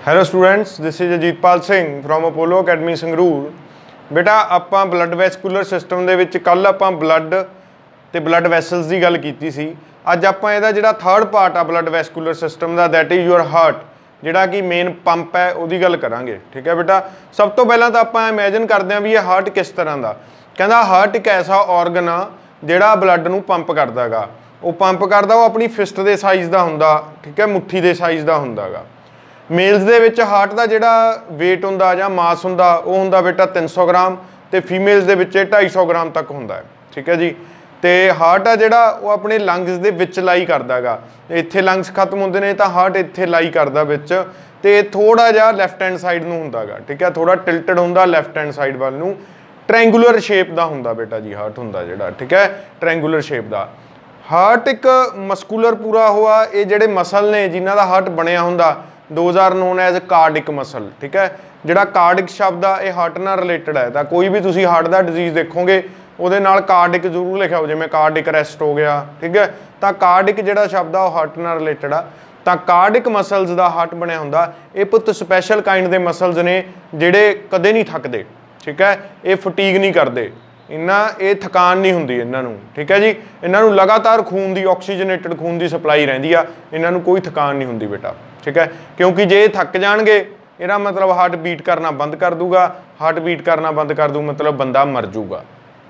Hello students, this is Ajitpal Singh from Apollo academy Sangrur. बेटा आपां blood vascular system दे विच कल आपां ब्लड ते ब्लड वैसल्स की गल कीती सी। अज आपां इहदा जिहड़ा थर्ड पार्ट आ ब्लड वैस्कुलर सिस्टम दा, दैट इज़ योर हार्ट, जिहड़ा कि मेन पंप है उहदी गल करांगे। ठीक है बेटा, सब तो पहलां तां आपां इमेजिन करदे हां भी ये हार्ट किस तरह दा। कहंदा हार्ट एक ऐसा ऑर्गन आ जिहड़ा ब्लड नूं पंप करदा गा। वो पंप करदा, वो अपनी फिस्ट दे साइज़ दा हुंदा, ठीक है, मुट्ठी दे साइज़ दा हुंदा गा। मेल्स दे विच हार्ट का जिहड़ा वेट हुंदा जां मास हुंदा वो हुंदा बेटा 300 ग्राम, तो फीमेल्स दे विच 250 ग्राम तक हुंदा है। ठीक है जी। तो हार्ट आ जिहड़ा वो अपने लंग्स दे विच लाई करदा गा। इत्थे लंग्स खत्म हुंदे ने तां हार्ट इत्थे लाई करदा विच, ते थोड़ा जिहा लैफ्ट हैंड साइड नूं हुंदा गा। ठीक है, थोड़ा टिल्टड हुंदा लैफ्ट हैंड साइड वाल नूं, ट्रैंगुलर शेप दा हुंदा बेटा जी हार्ट हुंदा जिहड़ा। ठीक है, ट्रैंगुलर शेप दा हार्ट एक मस्कुलर पूरा हुआ। ये जिहड़े मसल ने जिन्हां दा हार्ट बनिया हुंदा, those are known as cardiac muscle. ठीक है, जिहड़ा कार्डिक शब्द आ ये हार्ट नाल रिलेटेड है। तो कोई भी तुसीं हार्ट का डिजीज़ देखोगे उहदे नाल कार्डिक जरूर लिखा हो, जिवें कार्डिक अरेस्ट हो गया। ठीक है, तो कार्डिक जिहड़ा शब्द आ हार्ट नाल रिलेटेड आ। तो कार्डिक मसल्स का हार्ट बनिया हुंदा। ये पुੱਤ स्पैशल काइंड के मसल्स ने जिहड़े कदे नहीं थकते। ठीक है, ये फटीग नहीं करते, ये थकान नहीं हुंदी इन्हां नूं। ठीक है जी, इन्हां नूं लगातार खून की ऑक्सीजनेटेड खून की सप्लाई रहिंदी आ, इन्हां नूं कोई थकान नहीं हुंदी बेटा। ठीक है, क्योंकि जे थक जाणगे इहदा मतलब हार्ट बीट करना बंद कर दूगा। हार्ट बीट करना बंद कर दू मतलब बंदा मर जूगा।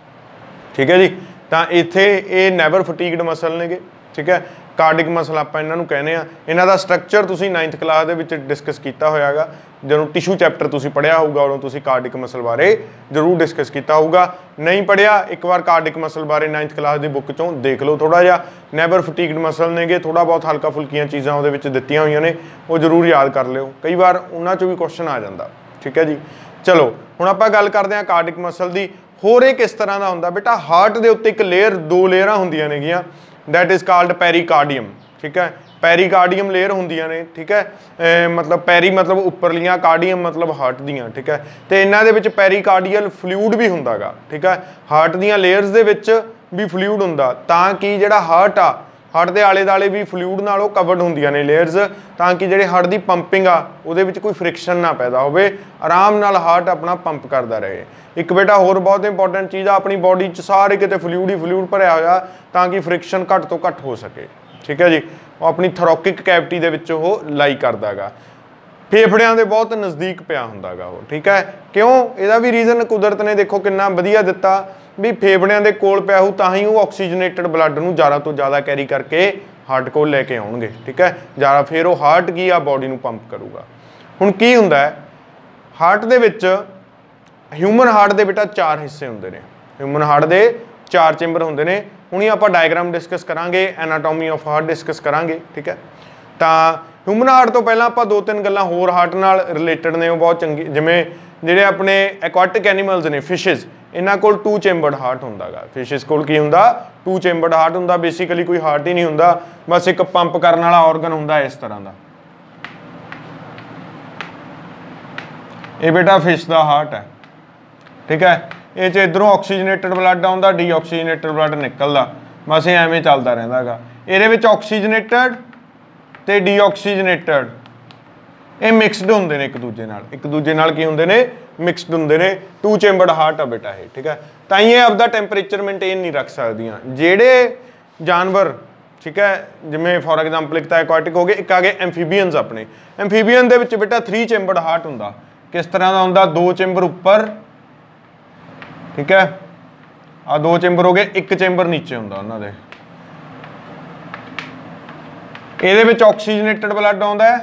ठीक है जी, तो इत्थे ये नैवर फटीगड मसल नेगे। ठीक है, कार्डिक मसल आपां इन्हां नूं कहने आ। इन्हां दा स्ट्रक्चर तुसीं 9th क्लास दे विच डिस्कस कीता होयागा। ਜਦੋਂ टिशू चैप्टर तुसीं पढ़िया होगा उदों तुसीं कार्डिक मसल बारे जरूर डिस्कस किया होगा। नहीं पढ़िया एक बार कार्डिक मसल बारे 9th क्लास की बुक चों देख लो थोड़ा जिहा। नैवर फटीगड मसल नेगे, थोड़ा बहुत हल्का फुल्कियां चीज़ां उहदे विच दित्तियां होईयां ने, वो जरूर याद कर लिओ, कई बार उन्हां चों भी क्वेश्चन आ जांदा। ठीक है जी, चलो हुण आपां गल करदे हां कार्डिक मसल दी। होर ये किस तरह का हुंदा बेटा, हार्ट दे उत्ते एक लेयर, दो लेयरां हुंदियां नेगियां, दैट इज़ कॉल्ड पेरीकार्डियम। ठीक है, पेरीकार्डियम लेयर होंदियां ने। ठीक है, मतलब पैरी मतलब उपरलियां, कार्डियम मतलब हार्ट दियां। ठीक है, तो इन्हां दे विच पेरीकार्डियल फ्लूइड भी हुंदा गा। ठीक है, हार्ट दियां लेयर्स दे विच भी फ्लूइड हुंदा, तां कि जिहड़ा हार्ट आ, हार्ट दे आले दाले भी फ्लूइड नालों कवर्ड होंदियां ने लेयर्स, तां कि जिहड़े हार्ट दी पंपिंग आ उहदे विच कोई फ्रिक्शन ना पैदा होवे, आराम नाल हार्ट अपना पंप करदा रहे। एक बेटा होर बहुत इंपॉर्टेंट चीज़ आ, अपनी बॉडी च सारे किते फ्लूइड ही फ्लूइड भरिया होया, तां कि फ्रिक्शन घट तो घट हो सके। ठीक है जी, वो अपनी थोरैकिक कैविटी दे विच वो लाई करदा गा, फेफड़ियां दे बहुत नज़दीक पिया हुंदा गा वो। ठीक है, क्यों? इहदा भी रीजन कुदरत ने देखो कितना वधिया दिता भी फेफड़ियां दे कोल पिया हो, तां ही वो ऑक्सीजनेटेड ब्लड नूं ज़्यादा तो ज़्यादा कैरी करके हार्ट कोल लैके आउणगे। ठीक है, ज़्यादा फिर वो हार्ट की आ बॉडी नूं पंप करूगा। हुण की हुंदा है हार्ट दे विच, ह्यूमन हार्ट दे बेटा 4 हिस्से हुंदे ने। ह्यूमन हार्ट दे 4 चैंबर हुंदे ने। हुणी आपां डायग्राम डिस्कस करांगे, एनाटोमी ऑफ हार्ट डिस्कस करांगे। ठीक है, तो ह्यूमन हार्ट तो पहलां आपां 2-3 गल्लां होर हार्ट नाल रिलेटेड ने, वो बहुत चंगी, जिवें जिहड़े अपने एक्वाटिक एनीमल्स ने, फिशिज, इन्हां कोल 2 चैंबर्ड हार्ट हुंदा गा। फिशिज कोल की हुंदा? 2 चैंबर्ड हार्ट हुंदा। बेसिकली कोई हार्ट ही नहीं हुंदा, बस एक पंप करने वाला ऑर्गन हुंदा इस तरह का। ये बेटा फिश का हार्ट है। ठीक है, ये इधरों ऑक्सीजनेटेड ब्लड आउंदा, डीऑक्सीजनेटेड ब्लड निकलदा, बस ये एवें चलदा रहिंदा गा। इहदे विच ऑक्सीजनेटेड ते डीऑक्सीजनेटेड ये मिक्सड हुंदे ने एक दूजे नाल की हुंदे ने? मिक्सड हुंदे ने। 2 चैंबर्ड हार्ट आ बेटा ये। ठीक है, तां ये आपदा टेंपरेचर मेनटेन नहीं रख सकदियां जिहड़े जानवर। ठीक है, जिवें फॉर एग्जाम्पल एक तां एक्वाटिक हो गए, एक आ गए एम्फीबीयंस। अपने एम्फीबीयन दे विच बेटा 3 चैंबर्ड हार्ट हुंदा। किस तरह का हुंदा? 2 चैंबर उपर, ठीक है, आ 2 चैंबर हो गए, एक चैंबर नीचे हुंदा उन्हां दे। इहदे विच ऑक्सीजनेटेड ब्लड आउंदा है,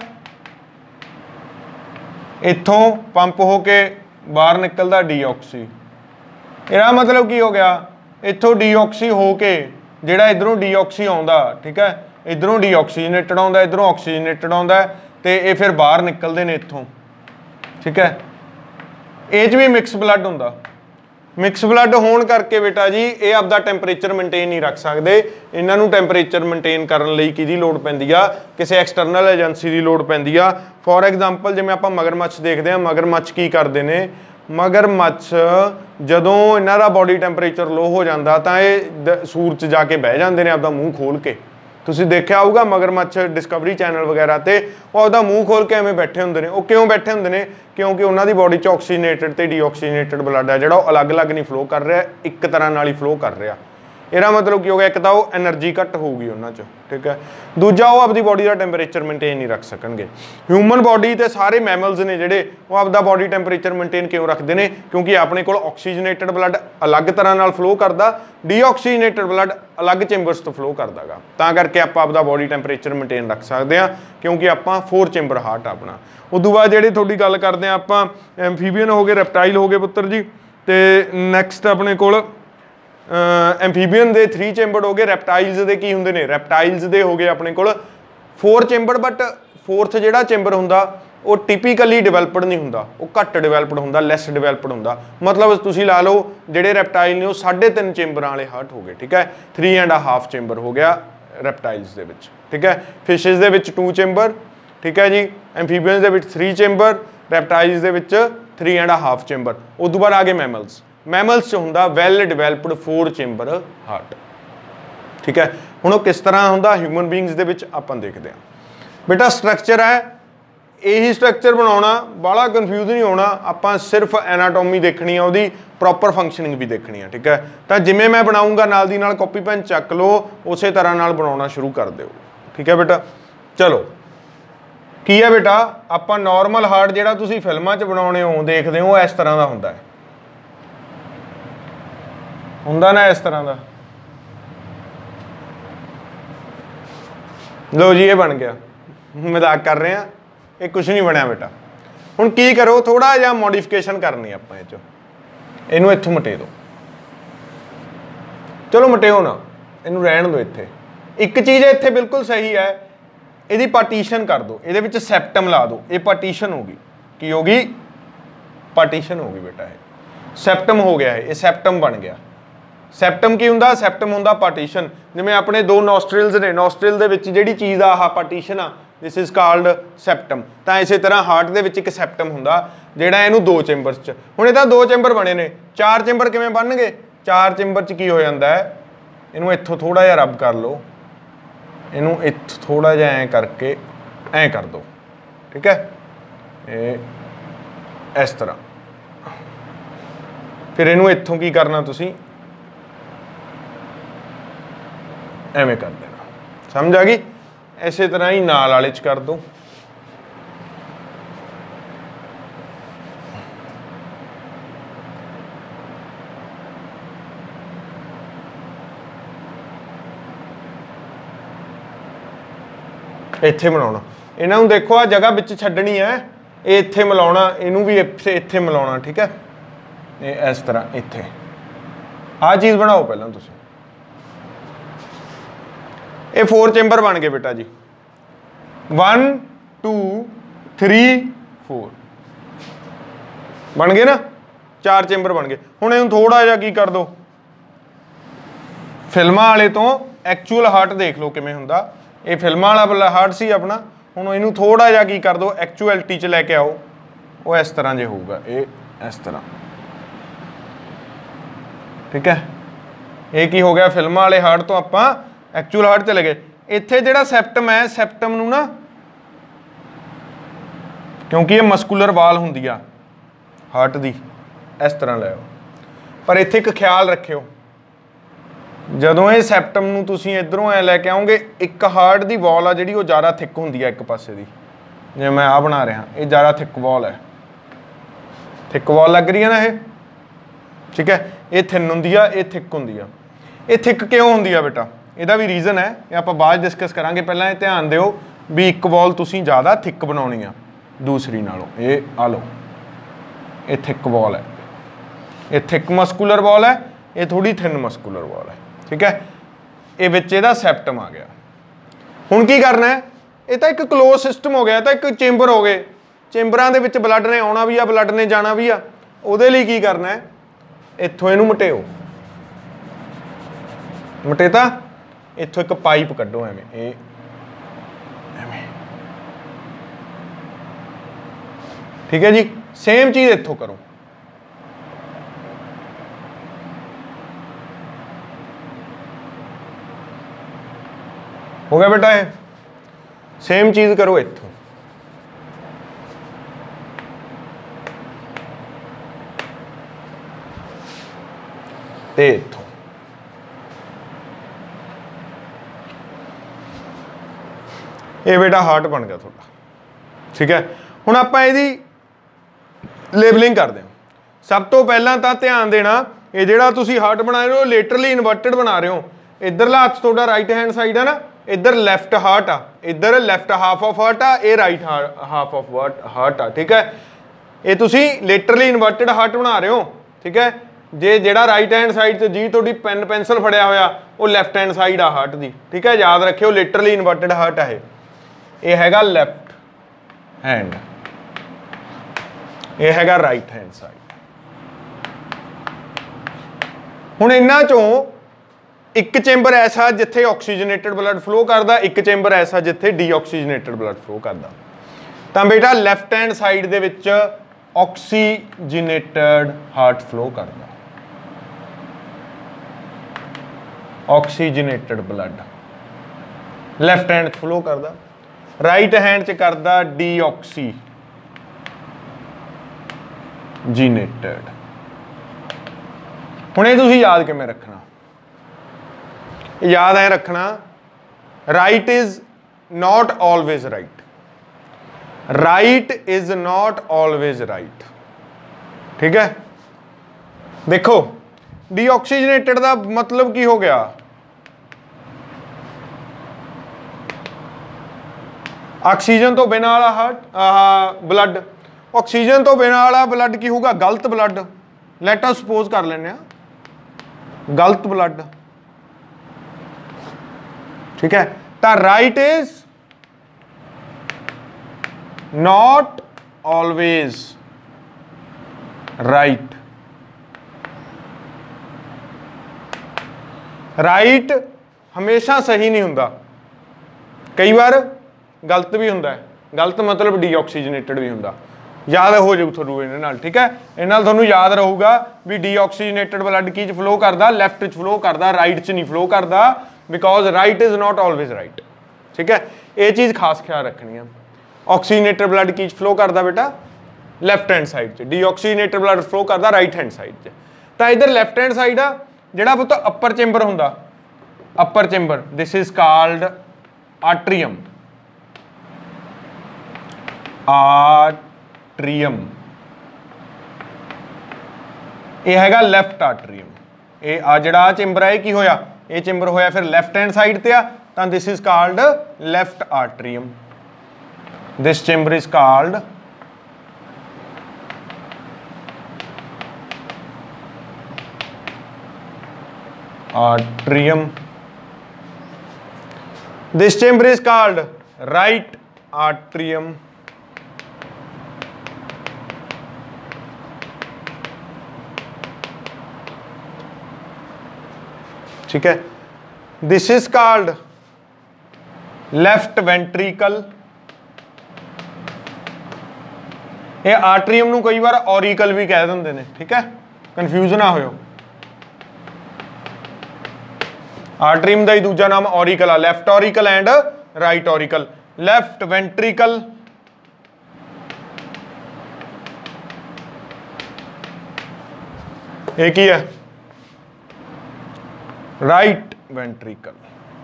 इत्थों पंप होके बाहर निकलदा डीऑक्सी। इहदा मतलब की हो गया, इत्थों डीऑक्सी होके जिहड़ा इधरों डीऑक्सी आउंदा, ठीक है, इधरों डीऑक्सीजनेटेड आउंदा, इधरों ऑक्सीजनेटेड आउंदा, ते ये फिर बाहर निकलदे ने इत्थों। ठीक है, ये भी मिक्स ब्लड हुंदा। मिक्स ब्लड होने करके बेटा जी ये आपदा टेंपरेचर मेनटेन नहीं रख सकते। इन्हां नूं टेंपरेचर मेनटेन करने लई किहदी लोड़ पैंदी आ? किसी एक्सटर्नल एजेंसी की लोड़ पैंदी आ। फॉर एग्जाम्पल जिवें आपां मगरमच्छ देखते हैं, मगरमच्छ की करते हैं? मगरमच्छ जदों इन्हां दा बॉडी टेंपरेचर लो हो जाता तो ये सूरज जाके बह जाते हैं आपदा मूँह खोल के। ਤੁਸੀਂ ਦੇਖਿਆ ਹੋਊਗਾ ਮਗਰਮੱਛ ਡਿਸਕਵਰੀ ਚੈਨਲ ਵਗੈਰਾ ਤੇ ਉਹ ਆਪਦਾ ਮੂੰਹ ਖੋਲ ਕੇ ਐਵੇਂ ਬੈਠੇ ਹੁੰਦੇ ਨੇ। ਉਹ ਕਿਉਂ ਬੈਠੇ ਹੁੰਦੇ ਨੇ? ਕਿਉਂਕਿ ਉਹਨਾਂ ਦੀ ਬੋਡੀ 'ਚ ਆਕਸੀਜਨੇਟਡ ਤੇ ਡੀਆਕਸੀਜਨੇਟਡ ਬਲੱਡ ਹੈ ਜਿਹੜਾ ਉਹ ਅਲੱਗ-ਅਲੱਗ ਨਹੀਂ ਫਲੋ ਕਰ ਰਿਹਾ, ਇੱਕ ਤਰ੍ਹਾਂ ਨਾਲ ਹੀ ਫਲੋ ਕਰ ਰਿਹਾ। ਇਹਦਾ ਮਤਲਬ ਕੀ ਹੋ ਗਿਆ? ਇੱਕ ਤਾਂ ਉਹ ਐਨਰਜੀ ਘੱਟ ਹੋਊਗੀ ਉਹਨਾਂ 'ਚ, ਠੀਕ ਹੈ। ਦੂਜਾ ਉਹ ਆਪਦੀ ਬੋਡੀ ਦਾ ਟੈਂਪਰੇਚਰ ਮੇਨਟੇਨ ਨਹੀਂ ਰੱਖ ਸਕਣਗੇ। ਹਿਊਮਨ ਬੋਡੀ ਤੇ ਸਾਰੇ ਮੈਮਲਸ ਨੇ ਜਿਹੜੇ ਉਹ ਆਪਦਾ ਬੋਡੀ ਟੈਂਪਰੇਚਰ ਮੇਨਟੇਨ ਕਿਉਂ ਰੱਖਦੇ ਨੇ? ਕਿਉਂਕਿ ਆਪਣੇ ਕੋਲ ਆਕਸੀਜਨੇਟਡ ਬਲੱਡ ਅਲੱਗ ਤਰ੍ਹਾਂ ਨਾਲ ਫਲੋ ਕਰਦਾ, ਡੀਆਕਸੀਜਨੇਟਡ ਬਲੱਡ ਅਲੱਗ ਚੈਂਬਰਸ ਤੋਂ ਫਲੋ ਕਰਦਾ ਗਾ। ਤਾਂ ਕਰਕੇ ਆਪਾਂ ਆਪਦਾ ਬੋਡੀ ਟੈਂਪਰੇਚਰ ਮੇਨਟੇਨ ਰੱਖ ਸਕਦੇ ਹਾਂ, ਕਿਉਂਕਿ ਆਪਾਂ 4 ਚੈਂਬਰ ਹਾਰਟ ਆਪਣਾ। ਉਦੋਂ ਬਾਅਦ ਜਿਹੜੀ ਤੁਹਾਡੀ ਗੱਲ ਕਰਦੇ ਹਾਂ ਆਪਾਂ, ਐਮਫੀਬੀਅਨ ਹੋ ਗਏ, ਰੈਪਟਾਈਲ ਹੋ ਗਏ ਪੁੱਤਰ ਜੀ। ਤੇ ਨੈਕਸਟ ਆਪਣੇ ਕੋਲ ਐਮਫੀਬੀਅਨ ਦੇ 3 ਚੈਂਬਰਡ ਹੋ ਗਏ। ਰੈਪਟਾਈਲਸ ਦੇ ਕੀ ਹੁੰਦੇ ਨੇ? ਰੈਪਟਾਈਲਸ ਦੇ ਹੋ ਗਏ ਆਪਣੇ ਕੋਲ 4 ਚੈਂਬਰਡ, ਬਟ 4th ਜਿਹੜਾ ਚੈਂਬਰ ਹੁੰਦਾ ਉਹ ਟਿਪੀਕਲੀ ਡਿਵੈਲਪਡ ਨਹੀਂ ਹੁੰਦਾ, ਉਹ ਘੱਟ ਡਿਵੈਲਪਡ ਹੁੰਦਾ, ਲੈਸ ਡਿਵੈਲਪਡ ਹੁੰਦਾ। ਮਤਲਬ ਤੁਸੀਂ ਲਾ ਲਓ ਜਿਹੜੇ ਰੈਪਟਾਈਲ ਨੇ ਉਹ 3.5 ਚੈਂਬਰਾਂ ਵਾਲੇ ਹਾਰਟ ਹੋ ਗਏ, ਠੀਕ ਹੈ। 3.5 ਚੈਂਬਰ ਹੋ ਗਿਆ ਰੈਪਟਾਈਲਸ ਦੇ ਵਿੱਚ, ਠੀਕ ਹੈ। ਫਿਸ਼ਿਸ ਦੇ ਵਿੱਚ 2 ਚੈਂਬਰ, ਠੀਕ ਹੈ ਜੀ। ਐਮਫੀਬੀਅਨਸ ਦੇ ਵਿੱਚ 3 ਚੈਂਬਰ, ਰੈਪਟਾਈਲਸ ਦੇ ਵਿੱਚ 3.5 ਚੈਂਬਰ। ਉਦੋਂ ਬਾਅਦ ਆ ਗਏ ਮੈਮਲਸ। ਮੈਮਲਸ 'ਚ ਹੁੰਦਾ ਵੈਲ ਡਿਵੈਲਪਡ 4 ਚੈਂਬਰ ਹਾਰਟ, ਠੀਕ ਹੈ। ਹੁਣ ਉਹ ਕਿਸ ਤਰ੍ਹਾਂ ਹੁੰਦਾ ਹਿਊਮਨ ਬੀਇੰਗਸ ਦੇ ਵਿੱਚ ਆਪਾਂ ਦੇਖਦੇ ਹਾਂ। ਬੇਟਾ ਸਟਰਕਚਰ ਹੈ, ਇਹੀ ਸਟਰਕਚਰ ਬਣਾਉਣਾ, ਬਾਹਲਾ ਕਨਫਿਊਜ਼ ਨਹੀਂ ਹੋਣਾ। ਆਪਾਂ ਸਿਰਫ ਐਨਾਟੋਮੀ ਦੇਖਣੀ ਆ, ਉਹਦੀ ਪ੍ਰੋਪਰ ਫੰਕਸ਼ਨਿੰਗ ਵੀ ਦੇਖਣੀ ਆ, ਠੀਕ ਹੈ। ਤਾਂ ਜਿਵੇਂ ਮੈਂ ਬਣਾਉਂਗਾ ਨਾਲ ਦੀ ਨਾਲ ਕਾਪੀ ਪੈਨ ਚੱਕ ਲਓ, ਉਸੇ ਤਰ੍ਹਾਂ ਨਾਲ ਬਣਾਉਣਾ ਸ਼ੁਰੂ ਕਰ ਦਿਓ, ਠੀਕ ਹੈ ਬੇਟਾ। ਚਲੋ ਕੀ ਹੈ ਬੇਟਾ, ਆਪਾਂ ਨੋਰਮਲ ਹਾਰਟ ਜਿਹੜਾ ਤੁਸੀਂ ਫਿਲਮਾਂ 'ਚ ਬਣਾਉਣੇ ਹੋ ਦੇਖਦੇ ਹੋ ਇਸ ਤਰ੍ਹਾਂ ਦਾ ਹੁੰਦਾ ਨਾ, ਇਸ ਤਰ੍ਹਾਂ ਦਾ। ਲਓ ਜੀ ਇਹ ਬਣ ਗਿਆ, ਮਜ਼ਾਕ ਕਰ ਰਹੇ ਹਾਂ, ਇਹ ਕੁਛ ਨਹੀਂ ਬਣਿਆ ਬੇਟਾ। ਹੁਣ ਕੀ ਕਰੋ, ਥੋੜਾ ਜਿਹਾ ਮੋਡੀਫਿਕੇਸ਼ਨ ਕਰਨੀ ਆਪਾਂ ਇਹ 'ਚ। ਇਹਨੂੰ ਇੱਥੋਂ ਮਟੇ ਦਿਓ, ਚਲੋ ਮਟਿਓ ਨਾ, ਇਹਨੂੰ ਰਹਿਣ ਦਿਓ ਇੱਥੇ। ਇੱਕ ਚੀਜ਼ ਇੱਥੇ ਬਿਲਕੁਲ ਸਹੀ ਹੈ, ਇਹਦੀ ਪਾਰਟੀਸ਼ਨ ਕਰ ਦਿਓ, ਇਹਦੇ ਵਿੱਚ ਸੈਪਟਮ ਲਾ ਦਿਓ। ਇਹ ਪਾਰਟੀਸ਼ਨ ਹੋ ਗਈ, ਕੀ ਹੋ ਗਈ? ਪਾਰਟੀਸ਼ਨ ਹੋ ਗਈ ਬੇਟਾ, ਇਹ ਸੈਪਟਮ ਹੋ ਗਿਆ, ਇਹ ਸੈਪਟਮ ਬਣ ਗਿਆ। ਸੈਪਟਮ ਕੀ ਹੁੰਦਾ? ਸੈਪਟਮ ਹੁੰਦਾ ਪਾਰਟੀਸ਼ਨ। ਜਿਵੇਂ ਆਪਣੇ 2 ਨੋਸਟ੍ਰਿਲਸ ਨੇ, ਨੋਸਟ੍ਰਿਲ ਦੇ ਵਿੱਚ ਜਿਹੜੀ ਚੀਜ਼ ਆ ਆਹ ਪਾਰਟੀਸ਼ਨ ਆ, ਦਿਸ ਇਜ਼ ਕਾਲਡ ਸੈਪਟਮ। ਤਾਂ ਇਸੇ ਤਰ੍ਹਾਂ ਹਾਰਟ ਦੇ ਵਿੱਚ ਇੱਕ ਸੈਪਟਮ ਹੁੰਦਾ ਜਿਹੜਾ ਇਹਨੂੰ 2 ਚੈਂਬਰਸ 'ਚ। ਹੁਣ ਇਹਦਾ 2 ਚੈਂਬਰ ਬਣੇ ਨੇ, 4 ਚੈਂਬਰ ਕਿਵੇਂ ਬਣਨਗੇ? 4 ਚੈਂਬਰ 'ਚ ਕੀ ਹੋ ਜਾਂਦਾ ਹੈ, ਇਹਨੂੰ ਇੱਥੋਂ ਥੋੜਾ ਜਿਹਾ ਰਬ ਕਰ ਲਓ, ਇਹਨੂੰ ਇੱਥੋਂ ਥੋੜਾ ਜਿਹਾ ਐਂ ਕਰਕੇ ਐਂ ਕਰ ਦਿਓ, ਠੀਕ ਹੈ। ਇਹ ਇਸ ਤਰ੍ਹਾਂ। ਫਿਰ ਇਹਨੂੰ ਇੱਥੋਂ ਕੀ ਕਰਨਾ ਤੁਸੀਂ? ਐਵੇਂ ਕਰ ਦੇਣਾ, ਸਮਝ ਆ ਗਈ? ਇਸੇ ਤਰ੍ਹਾਂ ਹੀ ਨਾਲ ਵਾਲੇ 'ਚ ਕਰ ਦਿਓ। ਇੱਥੇ ਬਣਾਉਣਾ, ਇਹਨਾਂ ਨੂੰ ਦੇਖੋ ਆ ਜਗ੍ਹਾ ਵਿੱਚ ਛੱਡਣੀ ਹੈ, ਇਹ ਇੱਥੇ ਮਿਲਾਉਣਾ, ਇਹਨੂੰ ਵੀ ਇੱਥੇ ਮਿਲਾਉਣਾ, ਠੀਕ ਹੈ। ਇਹ ਇਸ ਤਰ੍ਹਾਂ ਇੱਥੇ ਆਹ ਚੀਜ਼ ਬਣਾਓ ਪਹਿਲਾਂ ਤੁਸੀਂ। ਇਹ 4 ਚੈਂਬਰ ਬਣ ਗਏ ਬੇਟਾ ਜੀ, 1 2 3 4 ਬਣ ਗਏ ਨਾ, 4 ਚੈਂਬਰ ਬਣ ਗਏ। ਹੁਣ ਇਹਨੂੰ ਥੋੜਾ ਜਿਹਾ ਕੀ ਕਰ ਦਿਓ, ਫਿਲਮਾਂ ਵਾਲੇ ਤੋਂ ਐਕਚੁਅਲ ਹਾਰਟ ਦੇਖ ਲਓ ਕਿਵੇਂ ਹੁੰਦਾ। ਇਹ ਫਿਲਮਾਂ ਵਾਲਾ ਹਾਰਟ ਸੀ ਆਪਣਾ, ਹੁਣ ਇਹਨੂੰ ਥੋੜਾ ਜਿਹਾ ਕੀ ਕਰ ਦਿਓ, ਐਕਚੁਅਲਿਟੀ 'ਚ ਲੈ ਕੇ ਆਓ, ਉਹ ਇਸ ਤਰ੍ਹਾਂ ਜੇ ਹੋਊਗਾ, ਇਹ ਇਸ ਤਰ੍ਹਾਂ, ਠੀਕ ਹੈ। ਇਹ ਕੀ ਹੋ ਗਿਆ, ਫਿਲਮਾਂ ਵਾਲੇ ਹਾਰਟ ਤੋਂ ਆਪਾਂ ਐਕਚੁਅਲ ਹਾਰਟ ਚਲੇ ਗਏ। ਇੱਥੇ ਜਿਹੜਾ ਸੈਪਟਮ ਹੈ, ਸੈਪਟਮ ਨੂੰ ਨਾ, ਕਿਉਂਕਿ ਇਹ ਮਸਕੂਲਰ ਵਾਲ ਹੁੰਦੀ ਆ ਹਾਰਟ ਦੀ, ਇਸ ਤਰ੍ਹਾਂ ਲੈ ਆਓ। ਪਰ ਇੱਥੇ ਇੱਕ ਖਿਆਲ ਰੱਖਿਓ, ਜਦੋਂ ਇਹ ਸੈਪਟਮ ਨੂੰ ਤੁਸੀਂ ਇੱਧਰੋਂ ਐ ਲੈ ਕੇ ਆਓਗੇ, ਇੱਕ ਹਾਰਟ ਦੀ ਵਾਲ ਆ ਜਿਹੜੀ ਉਹ ਜ਼ਿਆਦਾ ਥਿੱਕ ਹੁੰਦੀ ਆ ਇੱਕ ਪਾਸੇ ਦੀ, ਜਿਵੇਂ ਮੈਂ ਆਹ ਬਣਾ ਰਿਹਾ, ਇਹ ਜ਼ਿਆਦਾ ਥਿੱਕ ਵਾਲ ਹੈ, ਥਿੱਕ ਵਾਲ ਲੱਗ ਰਹੀ ਹੈ ਨਾ ਇਹ, ਠੀਕ ਹੈ। ਇਹ ਥਿਨ ਹੁੰਦੀ ਆ, ਇਹ ਥਿੱਕ ਹੁੰਦੀ ਆ। ਇਹ ਥਿੱਕ ਕਿਉਂ ਹੁੰਦੀ ਆ ਬੇਟਾ? ਇਹਦਾ ਵੀ ਰੀਜ਼ਨ ਹੈ, ਇਹ ਆਪਾਂ ਬਾਅਦ ਡਿਸਕਸ ਕਰਾਂਗੇ। ਪਹਿਲਾਂ ਇਹ ਧਿਆਨ ਦਿਓ ਵੀ ਇੱਕ ਵਾਲ ਤੁਸੀਂ ਜ਼ਿਆਦਾ ਥਿੱਕ ਬਣਾਉਣੀ ਆ ਦੂਸਰੀ ਨਾਲੋਂ। ਇਹ ਆ ਲਓ, ਇਹ ਥਿੱਕ ਵਾਲ ਹੈ, ਇਹ ਥਿੱਕ ਮਸਕੂਲਰ ਵਾਲ ਹੈ, ਇਹ ਥੋੜੀ ਥਿਨ ਮਸਕੂਲਰ ਵਾਲ ਹੈ, ਠੀਕ ਹੈ। ਇਹ ਵਿੱਚ ਇਹਦਾ ਸੈਪਟਮ ਆ ਗਿਆ। ਹੁਣ ਕੀ ਕਰਨਾ ਹੈ, ਇਹ ਤਾਂ ਇੱਕ ਕਲੋਜ਼ ਸਿਸਟਮ ਹੋ ਗਿਆ, ਤਾਂ ਇੱਕ ਚੈਂਬਰ ਹੋ ਗਏ, ਚੈਂਬਰਾਂ ਦੇ ਵਿੱਚ ਬਲੱਡ ਨੇ ਆਉਣਾ ਵੀ ਆ, ਬਲੱਡ ਨੇ ਜਾਣਾ ਵੀ ਆ। ਉਹਦੇ ਲਈ ਕੀ ਕਰਨਾ ਹੈ, ਇੱਥੋਂ ਇਹਨੂੰ ਮਟਿਓ, ਮਟੇਤਾ, ਇੱਥੋਂ ਇੱਕ ਪਾਈਪ ਕੱਢੋ ਐਵੇਂ, ਇਹ ਐਵੇਂ, ਠੀਕ ਹੈ ਜੀ। ਸੇਮ ਚੀਜ਼ ਇੱਥੋਂ ਕਰੋ, हो गया बेटा। ये सेम चीज़ करो इत्थों, ते इत्थों। ये बेटा हार्ट बन गया थोड़ा, ठीक है। हुण आपां इहदी लेबलिंग करते हैं। सब तो पहला तो ध्यान देना, ये जिहड़ा तुसीं हार्ट बना रहे हो लेटरली इनवर्टिड बना रहे हो। इधरला हत्थ तुहाडा राइट हैंड साइड है ना, इधर लैफ्ट हार्ट आ, इधर लैफ्ट हाफ ऑफ हार्ट आ, ये राइट हाफ ऑफ हार्ट आ, ठीक है। ये तुसीं लेटरली इनवर्टिड हार्ट बना रहे हो, ठीक है। जे जिहड़ा राइट हैंड साइड से जी तुहाडी पैन पेंसिल फड़िया होया वो लैफ्ट हैंड साइड आ हार्ट दी, ठीक है। याद रखियो लेटरली इनवर्टिड हार्ट है ये हैगा लैफ्ट हैंड, ये हैगा राइट हैंड साइड। हुण इन्हां चों एक चैंबर ऐसा जिथे ऑक्सीजनेटेड ब्लड फ्लो करता, एक चैंबर ऐसा जिथे डीऑक्सीजनेटेड ब्लड फ्लो करता। तो बेटा लैफ्ट हैंड साइड दे विच ऑक्सीजनेटेड हार्ट फ्लो करता, oxygenated blood left hand flow करता। राइट हैंड च करता डीऑक्सीजनेटेड। हुण ये तुसीं याद किवें रखना, याद है रखना, right is not always right, right is not always right, ठीक है। देखो डीऑक्सीजनेटेड का मतलब की हो गया, ऑक्सीजन तो बिना वाला हार्ट ब्लड, ऑक्सीजन तो बिना वाला ब्लड की होगा गलत ब्लड। लेट अस सपोज कर लेने गलत ब्लड, ठीक है। तो right is not always right, right हमेशा सही नहीं हुंदा, कई बार गलत भी हुंदा है। गलत मतलब डीऑक्सीजनेटेड भी हुंदा, याद हो जाऊ थोनू इहदे नाल, ठीक है। इहदे नाल थोनू याद रहूगा भी डीऑक्सीजनेटेड ब्लड की फ्लो करता, लैफ्ट च फ्लो करता, राइट च नहीं फ्लो करता, because right is not always right, ठीक है। ये चीज़ खास ख्याल रखनी है। ऑक्सीजनेटेड ब्लड की फ्लो करता बेटा left hand side, deoxygenated blood flow करता राइट हैंड साइड। तो इधर लैफ्ट हैंड साइड आ जिहड़ा पुत्त अपर चैंबर हुंदा, upper chamber, this is called atrium, atrium, ये हैगा लैफ्ट आर्ट्रीयम। ये आ जिहड़ा चैंबर है की होया, ये चैंबर होया फिर लैफ्ट हैंड साइड ते आ, तो this is called left atrium. This chamber is called atrium. This chamber is called right atrium. ठीक है। This is called left ventricle. ये आर्ट्रीयम नूं कई बार ऑरिकल भी कह देंगे ने, ठीक है, कंफ्यूज ना होयो। आर्ट्रीयम का ही दूजा नाम ऑरिकल आ, left auricle and right auricle. Left ventricle एक ही है, राइट वेंट्रिकल।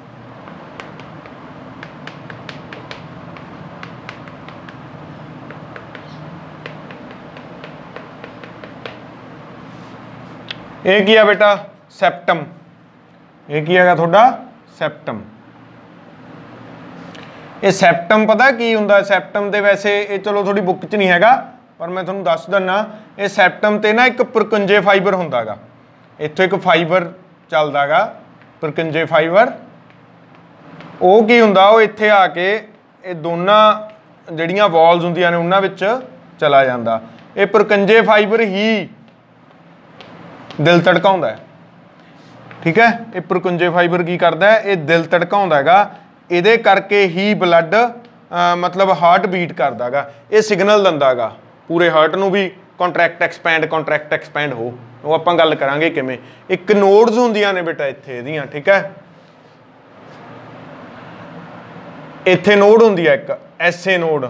एक ही है बेटा सेप्टम, एक ही है थोड़ा सैप्टम। ये सैप्टम पता की हुंदा, सैप्टम ते वैसे ये चलो थोड़ी बुक च नहीं हैगा पर मैं तुहानूं दस दिना, ये सैप्टम ते ना एक प्रकंजे फाइबर हुंदा गा, इत्थों एक फाइबर चलदा गा प्रकंजे फाइबर। वो की हुंदा, वो इत्थे आके ये दोनों जिहड़ियां वॉल्स हुंदियां ने उन्हां विच चला जांदा। ये प्रकंजे फाइबर ही दिल धड़काउंदा है, ठीक है। ये प्रकुंजे फाइबर की करता है, ये दिल धड़काउंदा हैगा, इहदे करके ही ब्लड मतलब हार्ट बीट करदा गा, ये सिग्नल दिंदा गा पूरे हार्ट नूं भी कॉन्ट्रैक्ट एक्सपैंड हो। वो आपां गल करांगे किवें। एक नोड्स हुंदियां ने बेटा इत्थे इहदियां, ठीक है। इत्थे नोड हुंदी है एक SA node,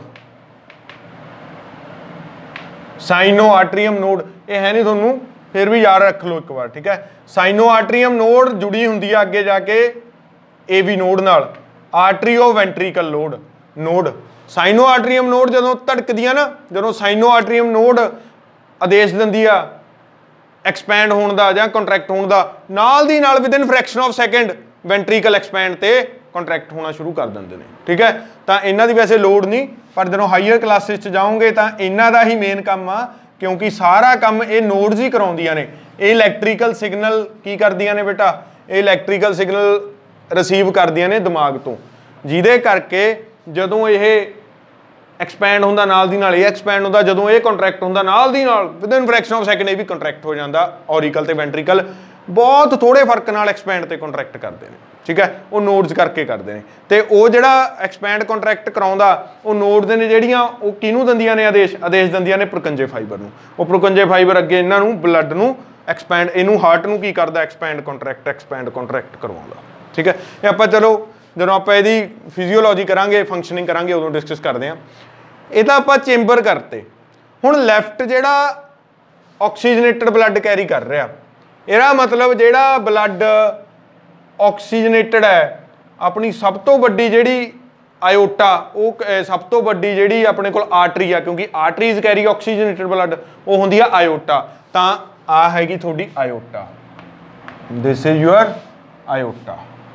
sino atrium node, ये है नहीं थोनू, फिर भी याद रख लो एक बार, ठीक है। साइनो आर्ट्रीयम नोड जुड़ी हुंदी है अगे जाके एवी नोड नाल, atrio ventricle node. Sino atrium node जदों धड़कदी है ना, जदों साइनो आर्ट्रीयम नोड आदेश दिंदी आ एक्सपैंड होने का जां कंट्रैक्ट होने का, नाल दी नाल within fraction of second ventricle expand ते कंट्रैक्ट होना शुरू कर देंगे ने, ठीक है। तो इन्हां दी वैसे लोड नहीं, पर जदों हाईयर क्लासिस जाओगे तो इन्हां दा ही मेन काम आ, क्योंकि सारा काम ये नोड्स ही कराउंदियां ने। ये इलैक्ट्रीकल सिग्नल की करदियां ने बेटा, ये इलैक्ट्रीकल सिग्नल रिसीव करदियां ने दिमाग तो, जिहदे करके जदों ये एक्सपैंड होंदा नाल दी नाल ये एक्सपैंड होंदा, जदों ये कंट्रैक्ट होंदा नाल दी नाल within fraction of second ये भी कंट्रैक्ट हो जाता। ऑरिकल ते वेंट्रिकल बहुत थोड़े फर्क नाल एक्सपैंड ते कंट्रैक्ट करते हैं, ठीक है, वो नोड्स करके करते हैं। तो वो जिहड़ा एक्सपैंड कंट्रैक्ट कराउंदा वो नोड्स ने जिहड़ियां वो किहनूं दिंदियां ने आदेश दिंदियां ने प्रोकंजे फाइबर नूं। वो प्रोकंजे फाइबर अगे इन्हां नूं ब्लड नूं एक्सपैंड, इनू हार्ट नूं की करदा एक्सपैंड कंट्रैक्ट करवाउंदा, ठीक है। ये आपां चलो जदों आपां इहदी फिजियोलॉजी करांगे, फंक्शनिंग करांगे, उदों डिस्कस करदे हां। ये तो आप चेंबर करते, हुण लैफ्ट जिहड़ा ऑक्सीजनेटेड ब्लड कैरी कर रहा, इहदा मतलब जिहड़ा ब्लड ऑक्सीजनेटेड है, अपनी सब तो वड्डी जिहड़ी आयोटा, वो सब तो वड्डी जिहड़ी अपने कोल आर्टरी है, क्योंकि आर्टरीज कैरी ऑक्सीजनेटेड ब्लड, वो हुंदी है आयोटा। तो आ हैगी थोड़ी aorta, this is your aorta.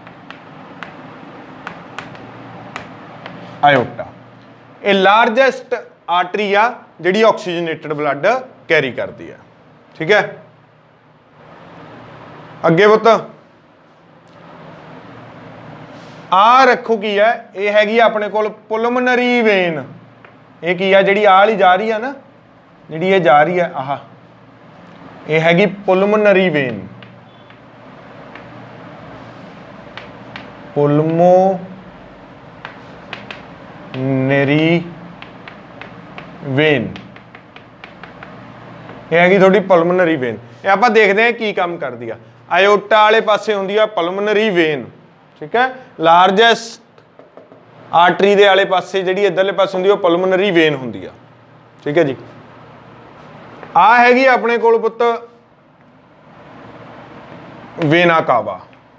ये लार्जेस्ट आर्टरी आ जिहड़ी ऑक्सीजनेटेड ब्लड कैरी करती है, ठीक है। अगे पुत आ रखो की है, ये हैगी अपने कोल पुलमनरी वेन। ये की है जिहड़ी आ वाली जा रही है ना, जिहड़ी ये जा रही है आह, ये हैगी पुलमनरी वेन, पुलमोनरी वेन, ये हैगी थोड़ी पुलमनरी वेन। ये आप देखते हैं की काम कर दिया, आयोटा वाले पासे होंदी है पुलमनरी वेन, ठीक है। लार्जेस्ट आर्टरी दे आले पासे जिहड़ी इधरले पासे होंदी है पुलमनरी वेन होंदी है, ठीक है जी। आ हैगी अपने कोल पुत्त वेना कावा,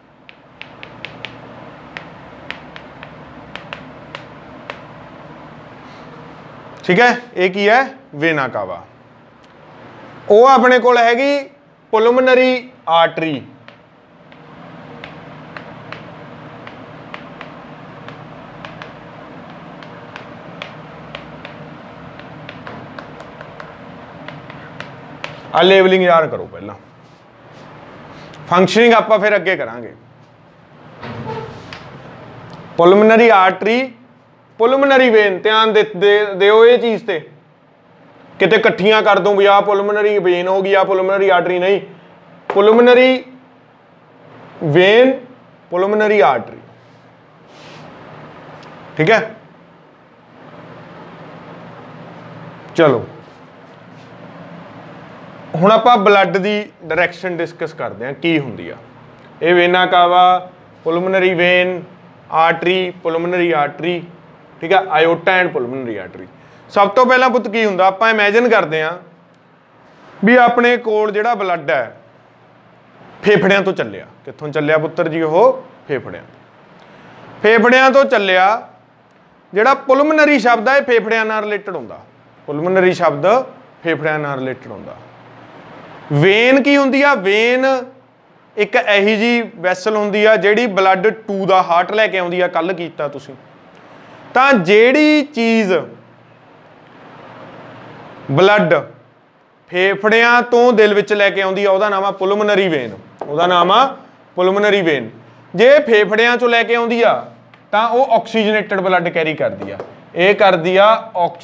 ठीक है। ये की है वेना कावा, वो अपने कोल हैगी पुलमनरी आर्टरी, आ लेवलिंग याद करो पहला, फंक्शनिंग आप फिर अगे करांगे। पुलमनरी आर्टरी, पुलमनरी वेन, ध्यान दिओ ये चीज़ ते, किते कट्ठियां कर दो भी आ पुलमनरी वेन हो गई, आ पुलमनरी आर्टरी नहीं, पुलमनरी वेन, पुलमनरी आर्टरी, ठीक है। चलो हुण आपां ब्लड की डायरैक्शन डिस्कस करते हैं की हुंदी आ। ये vena cava, pulmonary vein, artery, pulmonary artery, ठीक है, आयोटा एंड पुलमनरी आर्टरी। सब तो पहला पुत की हुंदा, आपां इमेजिन करते हैं भी अपने कोल जिहड़ा ब्लड है फेफड़ियां तो चलिया, कित्थों चलिया पुत्तर जी, वो फेफड़ियां तो चलिया। जिहड़ा पुलमनरी शब्द है फेफड़ियां नाल रिलेटेड हुंदा, पुलमनरी शब्द फेफड़ियां नाल रिलेटेड हुंदा। वेन की हुंदी आ, वेन एक इही जी वैसल हुंदी आ जिहड़ी ब्लड टू दा हार्ट लैके आउंदी आ, कल कीता तुसीं। तां जिहड़ी चीज़ ब्लड फेफड़ियां तो दिल विच लैके आउंदी आ, उहदा नाम आ पुलमनरी वेन, उहदा नाम आ पुलमनरी वेन। जे फेफड़ियां चों लैके आउंदी आ तां ओह ऑक्सीजनेटेड ब्लड कैरी करदी आ, ये करदी आ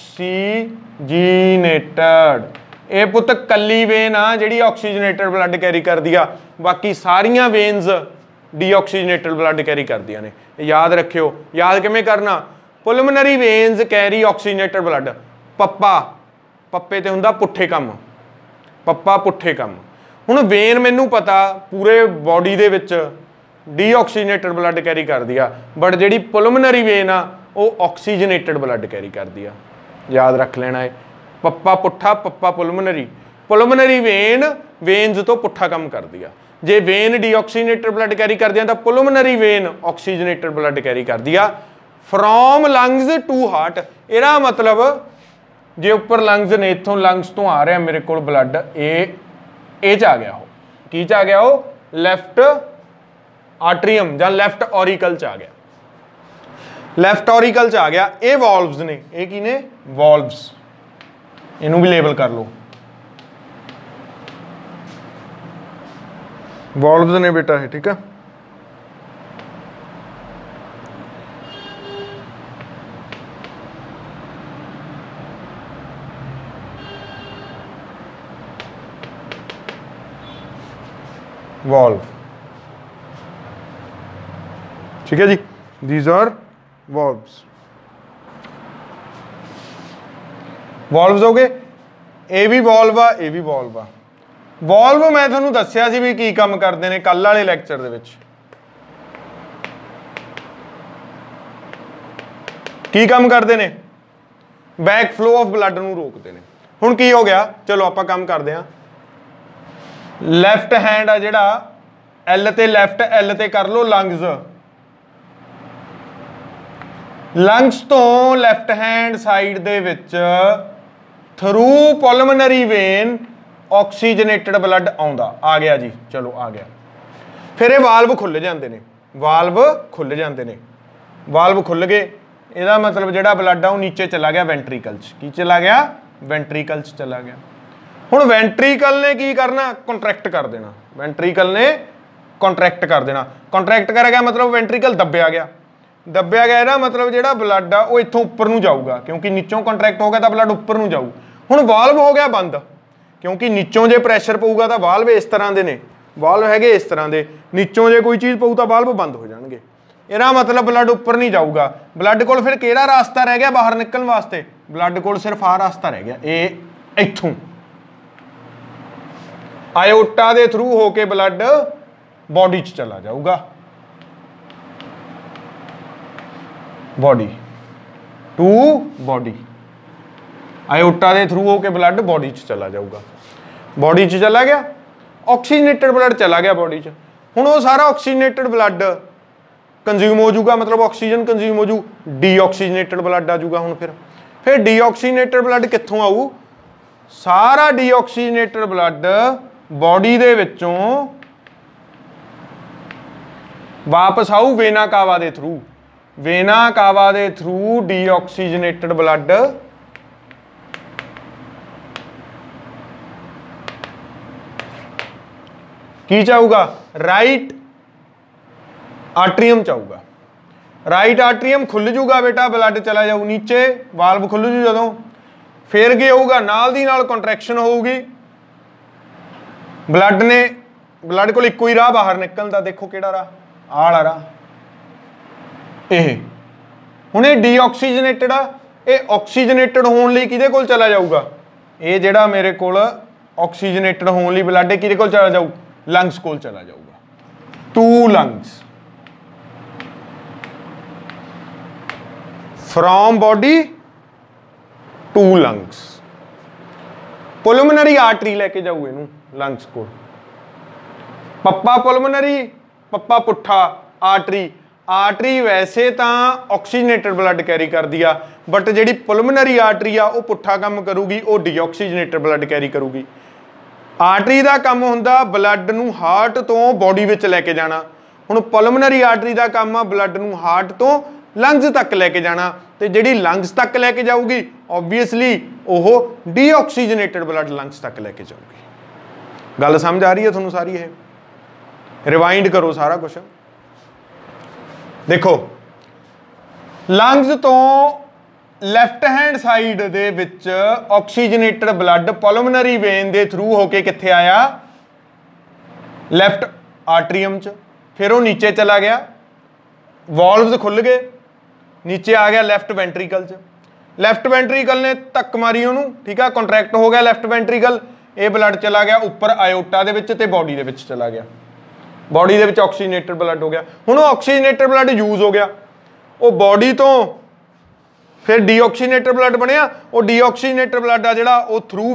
ऑक्सीजनेटेड। ये पुत कली वेन आ जिहड़ी ऑक्सीजनेटेड ब्लड कैरी करदी आ, बाकी सारियां वेन्स डीऑक्सीजनेटेड ब्लड कैरी करदियां ने। याद रखियो, याद किवें करना, pulmonary veins carry oxygenated blood. पप्पा, पप्पे ते हुंदा पुट्ठे काम, पप्पा पुट्ठे काम। हुण वेन मैनूं पता पूरे बॉडी दे विच डीऑक्सीजनेटेड ब्लड कैरी करदी आ, बट जिहड़ी पुलमनरी वेन आ वो ऑक्सीजनेटेड ब्लड कैरी करती है। याद रख लेना है, पप्पा पुट्ठा पप्पा पुलमनरी, पुलमनरी वेन वेन्स तो पुट्ठा काम करती है। जे वेन डीऑक्सीजनेटेड ब्लड कैरी करती है तो pulmonary vein oxygenated blood carry करती है फ्रॉम लंग्स टू हार्ट। ਇਹਦਾ मतलब जे उपर लंग्स ने, इतों लंग्स तो आ रहा मेरे को ब्लड ए च आ गया, हो की च आ गया, वो लैफ्ट आर्ट्रीयम या लैफ्ट ऑरिकल च आ गया, लैफ्ट ऑरिकल च आ गया। ये वॉल्व्स ने, ये की ने वॉल्व्स, इनू भी लेबल कर लो, वॉल्व्स ने बेटा है, ठीक है। वॉल्व, ठीक है जी, दीज आर वॉल्व्स। वॉल्व्स हो गए, ए भी वॉल्व आ, ए भी वॉल्व आ। वॉल्व मैं तुहानू दस्सिया सी भी की काम करते हैं कल वाले लैक्चर दे विच, की काम करते हैं, बैक फ्लो ऑफ ब्लड नू रोकते हैं। हुण की हो गया, चलो आपां काम करते हैं। लैफ्ट हैंड आ जिहड़ा एल ते लैफ्ट एल ते कर लो लंग्स, लंग्स तो लैफ्ट हैंड साइड दे विच through pulmonary vein oxygenated blood आउंदा, आ गया जी, चलो आ गया। फिर ये वाल्व खुल जाते हैं, वाल्व खुल जाते हैं, वाल्व खुल गए, ਇਹਦਾ मतलब ਜਿਹੜਾ ब्लड आ वो नीचे चला गया वेंट्रीकल च, की चला गया वेंट्रीकल च चला गया। हुण वेंट्रीकल ने की करना, कंट्रैक्ट कर देना, वेंट्रीकल ने कंट्रैक्ट कर देना, कंट्रैक्ट कर गया मतलब वेंट्रीकल दबिया गया, दबिया गया ਇਹਦਾ मतलब ਜਿਹੜਾ ब्लड आ वो इत्थों उपर नूं जाऊगा, क्योंकि नीचों कंट्रैक्ट हो गया तो ब्लड उपर नूं जाऊ। हुण वाल्व हो गया बंद, क्योंकि नीचों जे प्रैशर पऊगा तो वाल्व इस तरह के ने, वाल्व है इस तरह के, नीचों जे कोई चीज़ पऊ तो वाल्व बंद हो जाएंगे। ਇਹਦਾ मतलब ब्लड उपर नहीं जाऊगा, ब्लड कोल फिर किहड़ा रास्ता रह गया बाहर निकलने वास्ते, ब्लड कोल सिर्फ आ रास्ता रह गया, ये इत्थों आयोटा के थ्रू होके ब्लड बॉडी च चला जाऊगा, बॉडी टू बॉडी, आयोटा के थ्रू होके ब्लड बॉडी च चला जाऊगा, बॉडी च चला गया, ऑक्सीजनेटेड ब्लड चला गया बॉडी च। हुण वो सारा ऑक्सीजनेटेड ब्लड कंज्यूम हो जाऊगा, मतलब ऑक्सीजन कंज्यूम हो जू, डीऑक्सीजनेटेड ब्लड आ जाऊगा। हुण फिर डीऑक्सीजनेटेड ब्लड कित्थों आऊ, सारा डीऑक्सीजनेटेड ब्लड बॉडी दे विचों वापस आऊ वेना कावा दे थ्रू, वेना कावा दे थ्रू डीऑक्सीजनेटेड ब्लड की चाहूगा, राइट आर्ट्रीयम चाहूगा, राइट आर्ट्रीयम खुल जूगा बेटा, ब्लड चला जाऊ नीचे, वाल्व खुल जू जदों, फिर क्या होगा, नाल दी नाल कंट्रैक्शन होगी, ब्लड ने, ब्लड को इक्को ही राह बाहर निकलता, देखो किहड़ा राह, आह वाला राह, ये हुण ये डीऑक्सीजनेटेड आ, ये ऑक्सीजनेटेड होने लई किहदे कोल चला जाऊगा, ये जिहड़ा मेरे कोल ऑक्सीजनेटेड होने लई ब्लड किहदे कोल चला जाऊ, लंग्स कोल चला जाऊगा, to lungs from body to lungs, pulmonary artery लैके जाऊ इनू लंग्स को, पप्पा पुलमनरी पप्पा पुट्ठा आर्टरी, आर्टरी वैसे तो ऑक्सीजनेटेड ब्लड कैरी कर दिया, बट जी पुलमनरी आर्टरी आ वो पुट्ठा काम करूगी, वो डीऑक्सीजनेटेड ब्लड कैरी करूगी। आर्टरी का काम होंदा ब्लड नू हार्ट तो बॉडी विच लैके जाना, हुण पुलमनरी आर्टरी का काम आ ब्लड नू हार्ट तो लंग्स तक लैके जाना, तो जी लंग्स तक लैके जाऊगी ओबवियसली वो डीऑक्सीजनेटेड ब्लड लंग्स तक लैके जाऊगी। गल समझ आ रही है तुहानू सारी, ये रिवाइंड करो सारा कुछ, देखो लंग्स तो लैफ्ट हैंड साइड दे विच ऑक्सीजनेटेड ब्लड पुलमनरी वेन दे थ्रू होके कित्थे आया, लैफ्ट आर्ट्रीयम च, फिर वो नीचे चला गया, वॉल्व्स खुल गए, नीचे आ गया लैफ्ट वेंट्रीकल च, लैफ्ट वेंट्रीकल ने धक्क मारी उन्होंने, ठीक है, कंट्रैक्ट हो गया लैफ्ट वेंट्रीकल, ये ब्लड चला गया उपर आयोटा दे विच ते बॉडी दे विच चला गया, बॉडी दे विच ऑक्सीजनेटेड ब्लड हो गया। हुण ऑक्सीजनेटेड ब्लड यूज हो गया, वो बॉडी तो फिर डीऑक्सीनेटेड ब्लड बनया, वो डीऑक्सीनेटेड ब्लड आ जिहड़ा वो through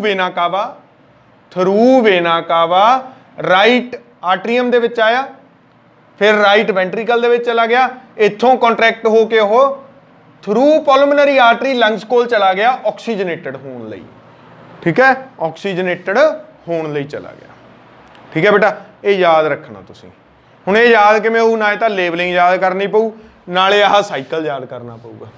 vena cava right atrium दे विच आया, फिर राइट वेंट्रिकल दे विच चला गया, इत्थों कॉन्ट्रैक्ट होके वो थ्रू पल्मोनरी आर्टरी लंग्स कोल चला गया ऑक्सीजनेटेड होने लई। ठीक है, ऑक्सीजनेटेड होने लई चला गया। ठीक है बेटा, ये याद रखना तुसीं। हुण ये याद किवें होऊ, ना तां लेबलिंग याद करनी पऊ, नाले आह साइकल याद करना पऊगा।